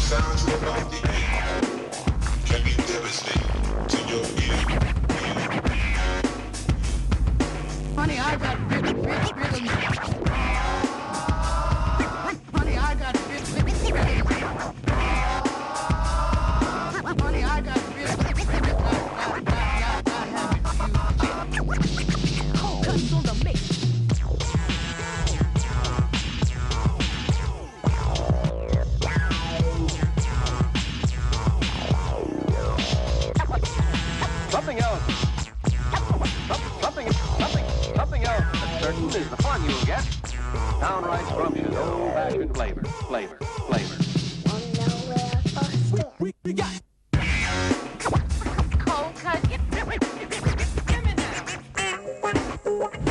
sounds about the air can be devastating to your ear. Honey, I got rhythm. Honey, I got rhythm. Honey, I got rhythm. Cold cuts on the mix. Something else that's certain is the fun you'll get. Downright scrumptious, old-fashioned flavor. Wanna know where I first started? We got Cold cut. Give me that.